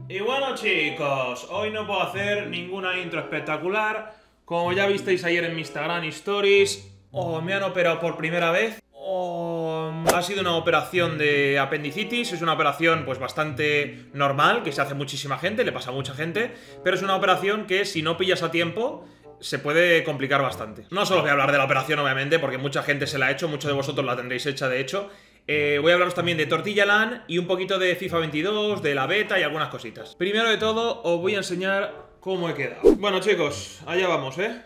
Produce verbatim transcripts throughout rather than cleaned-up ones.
Y bueno chicos, hoy no puedo hacer ninguna intro espectacular. Como ya visteis ayer en mi Instagram Stories, o me han operado por primera vez, o ha sido una operación de apendicitis. Es una operación pues bastante normal, que se hace muchísima gente, le pasa a mucha gente, pero es una operación que si no pillas a tiempo se puede complicar bastante. No solo voy a hablar de la operación, obviamente, porque mucha gente se la ha hecho, muchos de vosotros la tendréis hecha de hecho. Eh, voy a hablaros también de Tortilla LAN y un poquito de FIFA veintidós, de la beta y algunas cositas. Primero de todo, os voy a enseñar cómo he quedado. Bueno chicos, allá vamos, ¿eh?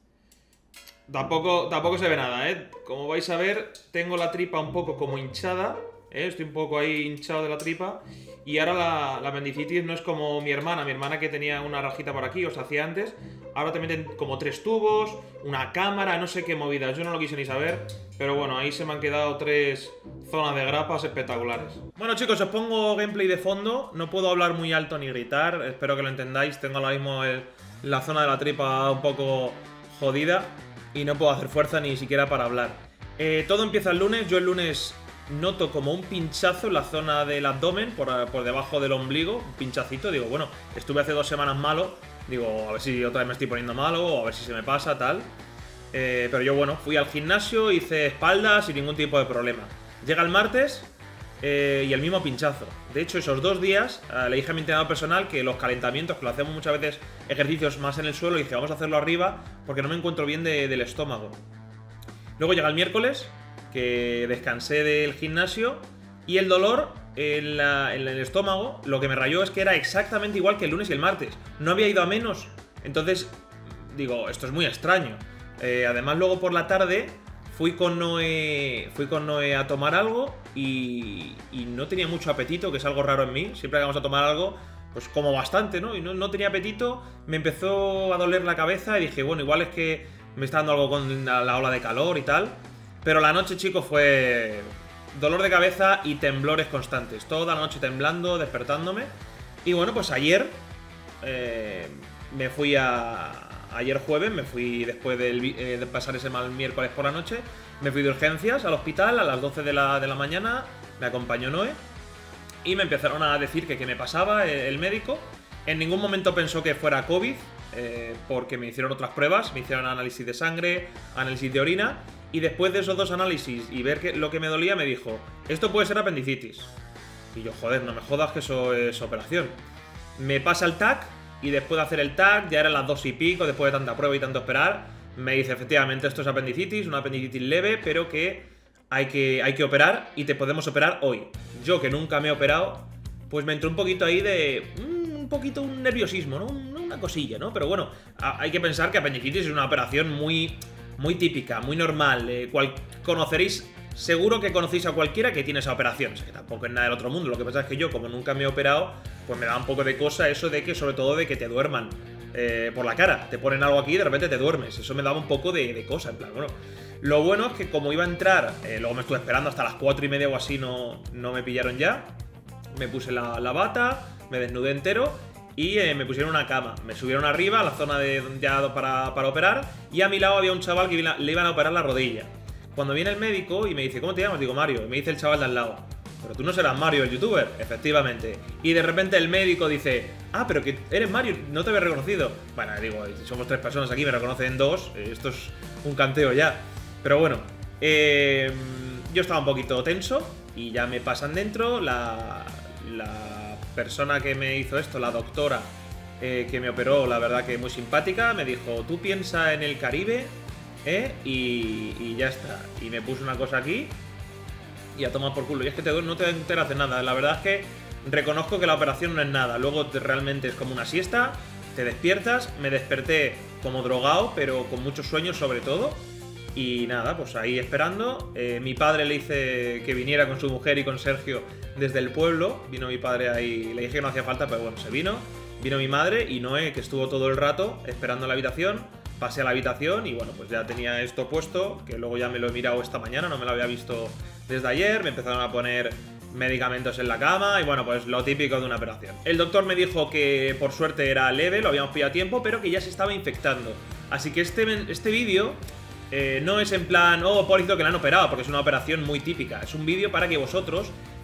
Tampoco, tampoco se ve nada, ¿eh? Como vais a ver, tengo la tripa un poco como hinchada, ¿eh? Estoy un poco ahí hinchado de la tripa. Y ahora la, la apendicitis no es como mi hermana, mi hermana que tenía una rajita por aquí, os hacía antes. Ahora te meten como tres tubos, una cámara, no sé qué movidas, yo no lo quise ni saber. Pero bueno, ahí se me han quedado tres zonas de grapas espectaculares. Bueno chicos, os pongo gameplay de fondo. No puedo hablar muy alto ni gritar, espero que lo entendáis. Tengo ahora mismo el, la zona de la tripa un poco jodida y no puedo hacer fuerza ni siquiera para hablar. eh, Todo empieza el lunes, yo el lunes noto como un pinchazo en la zona del abdomen, por, por debajo del ombligo, un pinchacito. Digo, bueno, estuve hace dos semanas malo, digo, a ver si otra vez me estoy poniendo malo o a ver si se me pasa, tal. Eh, pero yo, bueno, fui al gimnasio, hice espaldas sin ningún tipo de problema. Llega el martes eh, y el mismo pinchazo. De hecho, esos dos días eh, le dije a mi entrenador personal que los calentamientos, que lo hacemos muchas veces ejercicios más en el suelo, y dije, vamos a hacerlo arriba porque no me encuentro bien de, del estómago. Luego llega el miércoles, que descansé del gimnasio, y el dolor en, la, en el estómago, lo que me rayó es que era exactamente igual que el lunes y el martes. No había ido a menos. Entonces, digo, esto es muy extraño. Eh, además, luego por la tarde fui con Noé, fui con Noé a tomar algo y, y no tenía mucho apetito, que es algo raro en mí. Siempre que vamos a tomar algo, pues como bastante, ¿no? Y no, no tenía apetito, me empezó a doler la cabeza y dije, bueno, igual es que me está dando algo con la, la ola de calor y tal. Pero la noche, chicos, fue dolor de cabeza y temblores constantes. Toda la noche temblando, despertándome. Y bueno, pues ayer eh, me fui a... Ayer jueves, me fui después del, eh, de pasar ese mal miércoles por la noche. Me fui de urgencias al hospital a las doce de la, de la mañana. Me acompañó Noé. Y me empezaron a decir que qué me pasaba el, el médico. En ningún momento pensó que fuera COVID, eh, porque me hicieron otras pruebas. Me hicieron análisis de sangre, análisis de orina. Y después de esos dos análisis y ver que, lo que me dolía, me dijo, esto puede ser apendicitis. Y yo, joder, no me jodas que eso es operación. Me pasa el T A C y después de hacer el T A C, ya eran las dos y pico, después de tanta prueba y tanto esperar, me dice, efectivamente, esto es apendicitis, una apendicitis leve, pero que hay que, hay que operar y te podemos operar hoy. Yo, que nunca me he operado, pues me entró un poquito ahí de... un poquito un nerviosismo, ¿no? Una cosilla, ¿no? Pero bueno, hay que pensar que apendicitis es una operación muy... muy típica, muy normal, eh, cual, conoceréis, seguro que conocéis a cualquiera que tiene esa operación, o sea, que tampoco es nada del otro mundo. Lo que pasa es que yo, como nunca me he operado, pues me da un poco de cosa eso de que, sobre todo de que te duerman eh, por la cara, te ponen algo aquí y de repente te duermes, eso me daba un poco de, de cosa, en plan, bueno. Lo bueno es que como iba a entrar, eh, luego me estuve esperando hasta las cuatro y media o así, no, no me pillaron ya, me puse la, la bata, me desnudé entero. Y eh, me pusieron una cama, me subieron arriba a la zona de ya para, para operar. Y a mi lado había un chaval que le iban a operar la rodilla. Cuando viene el médico y me dice, ¿cómo te llamas? Digo, Mario. Y me dice el chaval de al lado, pero tú no serás Mario, el youtuber. Efectivamente. Y de repente el médico dice, ah, pero que eres Mario, no te había reconocido. Bueno, digo, somos tres personas aquí, me reconocen dos, esto es un canteo ya. Pero bueno, eh, yo estaba un poquito tenso y ya me pasan dentro. La... la persona que me hizo esto, la doctora eh, que me operó, la verdad que muy simpática, me dijo, tú piensa en el Caribe, ¿eh? Y, y ya está. Y me puso una cosa aquí y a tomar por culo. Y es que te, no te enteras de nada. La verdad es que reconozco que la operación no es nada. Luego te, realmente es como una siesta, te despiertas. Me desperté como drogado, pero con muchos sueños sobre todo. Y nada, pues ahí esperando. eh, Mi padre le hice que viniera con su mujer y con Sergio desde el pueblo. Vino mi padre ahí, le dije que no hacía falta, pero bueno, se vino. Vino mi madre y Noé, que estuvo todo el rato esperando en la habitación. Pasé a la habitación y bueno, pues ya tenía esto puesto, que luego ya me lo he mirado esta mañana, no me lo había visto desde ayer. Me empezaron a poner medicamentos en la cama y bueno, pues lo típico de una operación. El doctor me dijo que por suerte era leve, lo habíamos pillado a tiempo, pero que ya se estaba infectando. Así que este, este vídeo... Eh, no es en plan, oh, pobrecito que le han operado, porque es una operación muy típica. Es un vídeo para que vosotros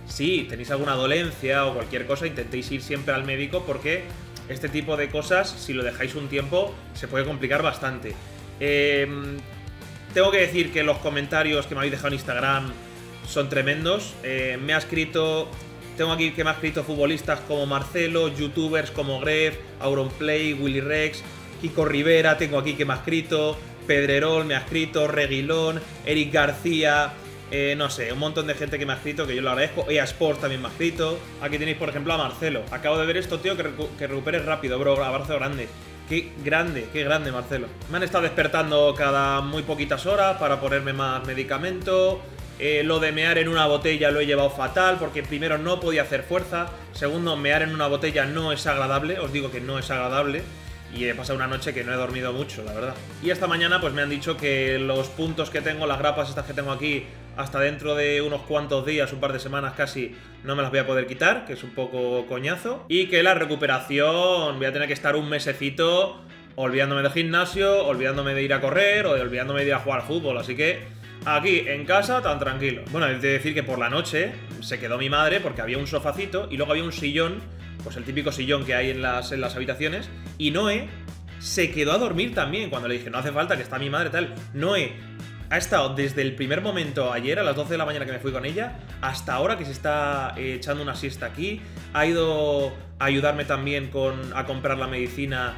si tenéis alguna dolencia o cualquier cosa, intentéis ir siempre al médico porque este tipo de cosas, si lo dejáis un tiempo, se puede complicar bastante. Eh, tengo que decir que los comentarios que me habéis dejado en Instagram son tremendos. Eh, me ha escrito... Tengo aquí que me ha escrito futbolistas como Marcelo, youtubers como Gref, Auronplay, Willy Rex, Kiko Rivera, tengo aquí que me ha escrito, Pedrerol me ha escrito, Reguilón, Eric García, eh, no sé, un montón de gente que me ha escrito, que yo lo agradezco. E A Sports también me ha escrito. Aquí tenéis, por ejemplo, a Marcelo. Acabo de ver esto, tío, que, recu que recuperes rápido, bro, abrazo grande. Qué grande, qué grande, Marcelo. Me han estado despertando cada muy poquitas horas para ponerme más medicamento. Eh, lo de mear en una botella lo he llevado fatal porque primero no podía hacer fuerza, segundo, mear en una botella no es agradable, os digo que no es agradable y he pasado una noche que no he dormido mucho, la verdad. Y esta mañana pues me han dicho que los puntos que tengo, las grapas estas que tengo aquí, hasta dentro de unos cuantos días, un par de semanas casi, no me las voy a poder quitar, que es un poco coñazo, y que la recuperación voy a tener que estar un mesecito olvidándome del gimnasio, olvidándome de ir a correr o olvidándome de ir a jugar al fútbol, así que... Aquí, en casa, tan tranquilo. Bueno, he de decir que por la noche se quedó mi madre porque había un sofacito y luego había un sillón, pues el típico sillón que hay en las, en las habitaciones, y Noé se quedó a dormir también cuando le dije, no hace falta, que está mi madre, tal. Noé ha estado desde el primer momento, ayer a las doce de la mañana que me fui con ella, hasta ahora que se está eh, echando una siesta aquí. Ha ido a ayudarme también con, a comprar la medicina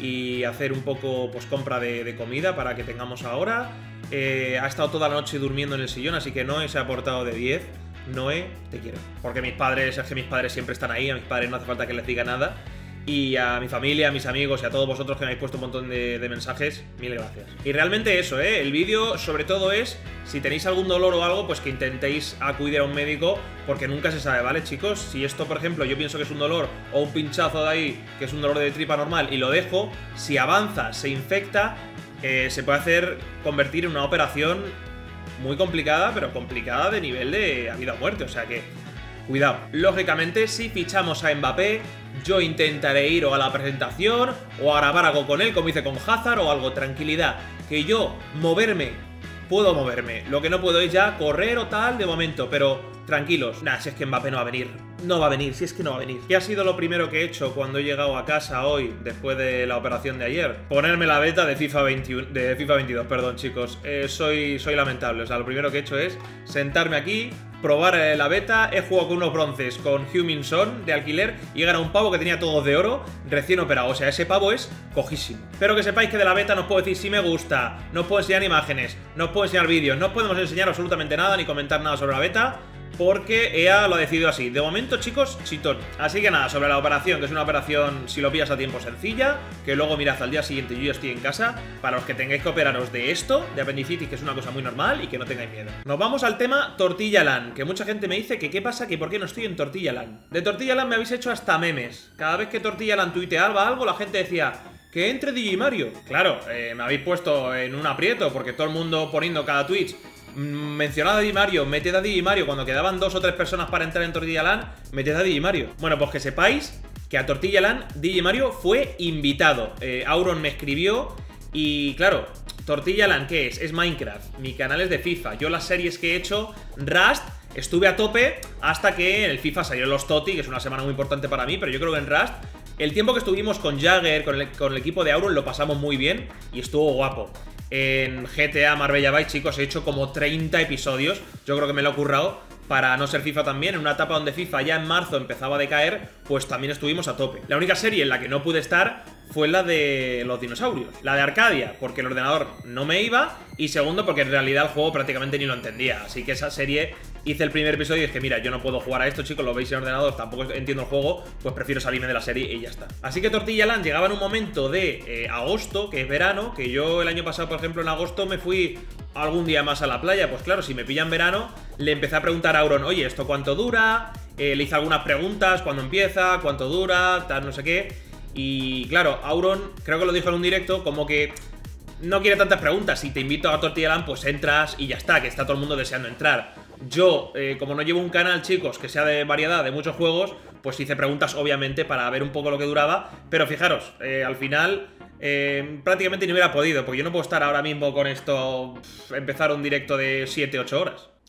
y hacer un poco, pues, compra de, de comida para que tengamos ahora. Eh, ha estado toda la noche durmiendo en el sillón, así que Noé se ha portado de diez. Noé, te quiero. Porque mis padres, es que mis padres siempre están ahí, a mis padres no hace falta que les diga nada. Y a mi familia, a mis amigos y a todos vosotros que me habéis puesto un montón de, de mensajes, mil gracias. Y realmente eso, ¿eh? El vídeo sobre todo es, si tenéis algún dolor o algo, pues que intentéis acudir a un médico, porque nunca se sabe, ¿vale, chicos? Si esto, por ejemplo, yo pienso que es un dolor o un pinchazo de ahí, que es un dolor de tripa normal, y lo dejo, si avanza, se infecta, eh, se puede hacer, convertir en una operación muy complicada, pero complicada de nivel de vida o muerte, o sea que... cuidado. Lógicamente, si fichamos a Mbappé, yo intentaré ir o a la presentación o a grabar algo con él, como hice con Hazard o algo. Tranquilidad, que yo moverme, puedo moverme. Lo que no puedo es ya correr o tal de momento, pero tranquilos. Nah, si es que Mbappé no va a venir. No va a venir, si es que no va a venir. ¿Qué ha sido lo primero que he hecho cuando he llegado a casa hoy, después de la operación de ayer? Ponerme la beta de FIFA veintiuno, de FIFA veintidós, perdón, chicos. Eh, soy, soy lamentable. O sea, lo primero que he hecho es sentarme aquí, probar eh, la beta. He jugado con unos bronces con Heung-min Son de alquiler y he ganado un pavo que tenía todos de oro, recién operado. O sea, ese pavo es cojísimo. Pero que sepáis que de la beta no os puedo decir si me gusta, no os puedo enseñar imágenes, no os puedo enseñar vídeos, no os podemos enseñar absolutamente nada ni comentar nada sobre la beta, porque E A lo ha decidido así. De momento, chicos, chitón. Así que nada, sobre la operación, que es una operación, si lo pillas a tiempo, sencilla, que luego mirad al día siguiente, yo ya estoy en casa, para los que tengáis que operaros de esto, de apendicitis, que es una cosa muy normal y que no tengáis miedo. Nos vamos al tema Tortilla Land, que mucha gente me dice que qué pasa, que por qué no estoy en Tortilla Land. De Tortilla Land me habéis hecho hasta memes. Cada vez que Tortilla Land tuiteaba algo, la gente decía... que entre D J Mario. Claro, eh, me habéis puesto en un aprieto, porque todo el mundo poniendo cada tweet... mencionad a D J Mario, meted a D J Mario. Cuando quedaban dos o tres personas para entrar en Tortilla Land, meted a D J Mario. Bueno, pues que sepáis que a Tortilla Land D J Mario fue invitado. eh, Auron me escribió y claro, Tortilla Land, ¿qué es? Es Minecraft, mi canal es de FIFA. Yo las series que he hecho, Rust, estuve a tope hasta que en el FIFA salieron los Toti, que es una semana muy importante para mí, pero yo creo que en Rust el tiempo que estuvimos con Jagger, con el, con el equipo de Auron, lo pasamos muy bien y estuvo guapo. En G T A Marbella Byte, chicos, he hecho como treinta episodios. Yo creo que me lo he currado para no ser FIFA también. En una etapa donde FIFA ya en marzo empezaba a decaer, pues también estuvimos a tope. La única serie en la que no pude estar fue la de los dinosaurios. La de Arcadia, porque el ordenador no me iba. Y segundo, porque en realidad el juego prácticamente ni lo entendía. Así que esa serie hice el primer episodio y dije, mira, yo no puedo jugar a esto, chicos, lo veis en ordenador, tampoco entiendo el juego, pues prefiero salirme de la serie y ya está. Así que Tortilla Land llegaba en un momento de eh, agosto, que es verano, que yo el año pasado, por ejemplo, en agosto me fui algún día más a la playa. Pues claro, si me pillan verano, le empecé a preguntar a Auron, oye, ¿esto cuánto dura? Eh, le hice algunas preguntas, ¿cuándo empieza? ¿Cuánto dura? Tal, no sé qué. Y claro, Auron, creo que lo dijo en un directo, como que no quiere tantas preguntas. Si te invito a Tortilla Land, pues entras y ya está, que está todo el mundo deseando entrar. Yo, eh, como no llevo un canal, chicos, que sea de variedad, de muchos juegos, pues hice preguntas, obviamente, para ver un poco lo que duraba. Pero fijaros, eh, al final eh, prácticamente ni hubiera podido, porque yo no puedo estar ahora mismo con esto, pff, empezar un directo de siete ocho horas.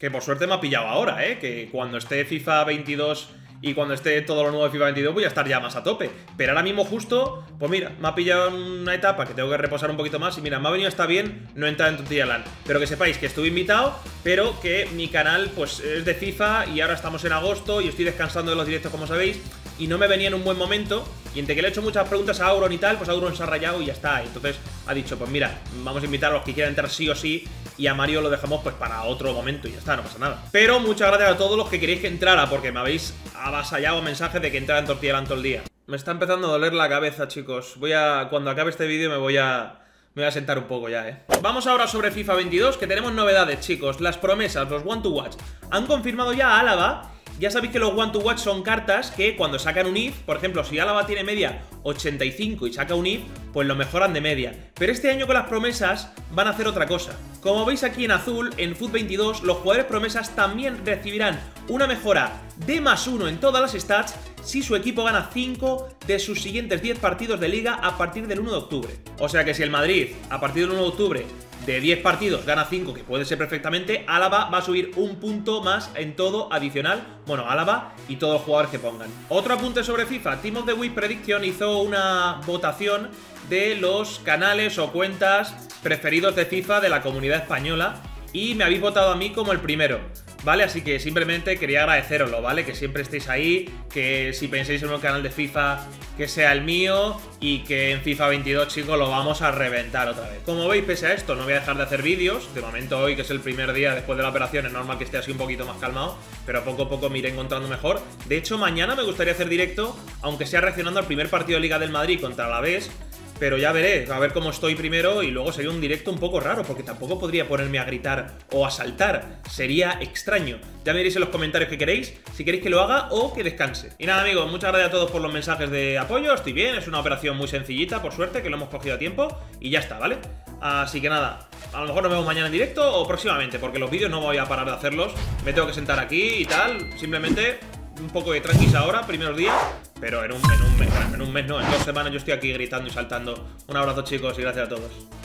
Que por suerte me ha pillado ahora, ¿eh? Que cuando esté FIFA veintidós y cuando esté todo lo nuevo de FIFA veintidós voy a estar ya más a tope. Pero ahora mismo justo, pues mira, me ha pillado en una etapa que tengo que reposar un poquito más. Y mira, me ha venido hasta bien no entrar en Tortilla Land. Pero que sepáis que estuve invitado, pero que mi canal pues es de FIFA y ahora estamos en agosto y estoy descansando de los directos, como sabéis. Y no me venía en un buen momento. Y entre que le he hecho muchas preguntas a Auron y tal, pues Auron se ha rayado y ya está. Y entonces ha dicho, pues mira, vamos a invitar a los que quieran entrar sí o sí. Y a Mario lo dejamos pues para otro momento y ya está, no pasa nada. Pero muchas gracias a todos los que queréis que entrara, porque me habéis avasallado mensajes de que entrara en Tortilla Land todo el día. Me está empezando a doler la cabeza, chicos. Voy a... Cuando acabe este vídeo me voy a... Me voy a sentar un poco ya, eh. Vamos ahora sobre FIFA veintidós, que tenemos novedades, chicos. Las promesas, los One to Watch. Han confirmado ya a Álava. Ya sabéis que los One to Watch son cartas que cuando sacan un I F, por ejemplo, si Álava tiene media ochenta y cinco y saca un I F, pues lo mejoran de media. Pero este año con las promesas van a hacer otra cosa. Como veis aquí en azul, en FUT veintidós, los jugadores promesas también recibirán una mejora de más uno en todas las stats si su equipo gana cinco de sus siguientes diez partidos de liga a partir del uno de octubre. O sea que si el Madrid, a partir del uno de octubre, de diez partidos gana cinco, que puede ser perfectamente, Álava va a subir un punto más en todo adicional. Bueno, Álava y todos los jugadores que pongan. Otro apunte sobre FIFA. Team of the Week Prediction hizo una votación de los canales o cuentas preferidos de FIFA de la comunidad española y me habéis votado a mí como el primero, ¿vale? Así que simplemente quería agradeceroslo, ¿vale? Que siempre estéis ahí, que si pensáis en un canal de FIFA que sea el mío y que en FIFA veintidós, chicos, lo vamos a reventar otra vez. Como veis, pese a esto, no voy a dejar de hacer vídeos. De momento hoy, que es el primer día después de la operación, es normal que esté así un poquito más calmado, pero poco a poco me iré encontrando mejor. De hecho, mañana me gustaría hacer directo, aunque sea reaccionando al primer partido de Liga del Madrid contra el Alavés. Pero ya veré, a ver cómo estoy primero y luego sería un directo un poco raro, porque tampoco podría ponerme a gritar o a saltar. Sería extraño. Ya me diréis en los comentarios qué queréis, si queréis que lo haga o que descanse. Y nada, amigos, muchas gracias a todos por los mensajes de apoyo. Estoy bien, es una operación muy sencillita, por suerte, que lo hemos cogido a tiempo. Y ya está, ¿vale? Así que nada, a lo mejor nos vemos mañana en directo o próximamente, porque los vídeos no voy a parar de hacerlos. Me tengo que sentar aquí y tal, simplemente un poco de tranquis ahora, primeros días. Pero en un, en un mes, bueno, en un mes no, en dos semanas yo estoy aquí gritando y saltando. Un abrazo, chicos, y gracias a todos.